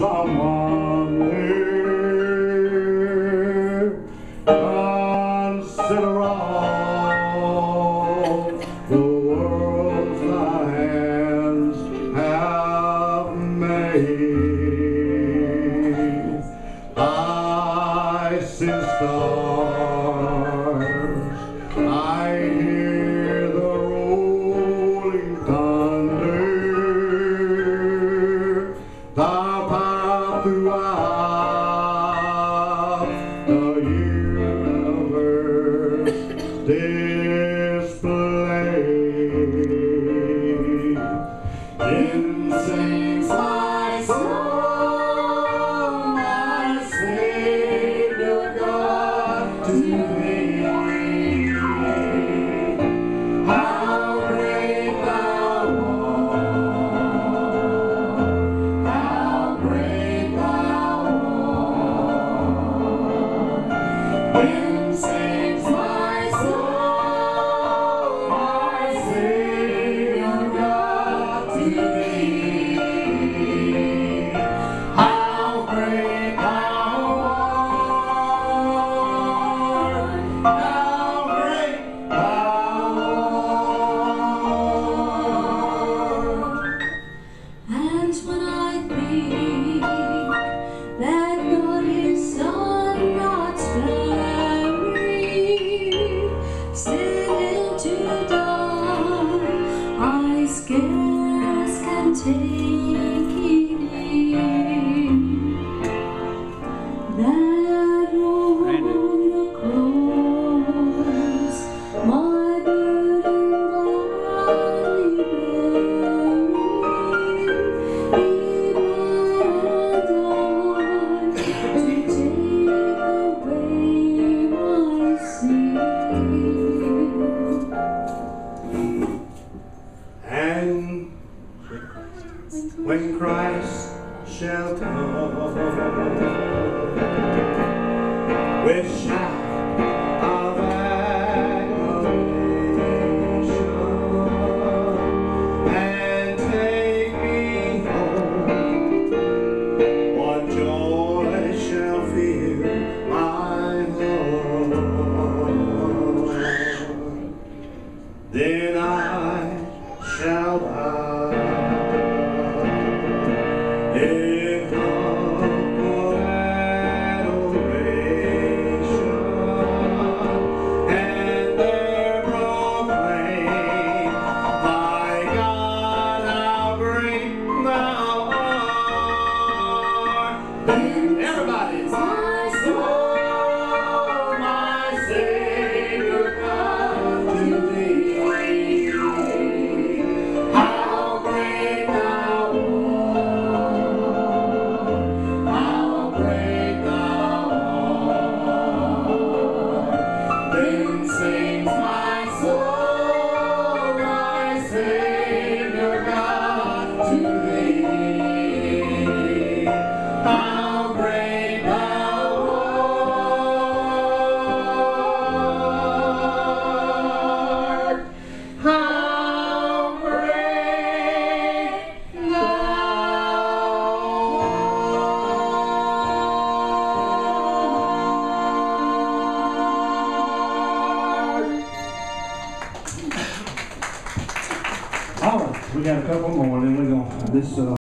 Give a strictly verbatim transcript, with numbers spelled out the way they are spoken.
someone new. Consider all the worlds thy hands have made. I see stars, I hear the rolling thunder, the power throughout the universe displayed. Then sings my soul, my Savior God, to thee. How great thou art, how great thou art. Then sings my soul, my Savior God, to thee. How great thou art, how great thou art. And when I think that God His Son brought sparing, sent to die, I scarce can take it in, that on the cross my burden gladly bearing, He bled and died to take away my sin. And when Christ shall come with shout of acclamation and take me home, what joy shall fill my heart. Then I shall bow in humble adoration, and there proclaim, my God, how great thou art. Everybody, my soul, my Savior God, to thee. How great thou art, how great thou art. Then sings my soul, my Savior God, to thee. How great thou art, how great thou art. All right, we got a couple more, then we're going to this. Uh,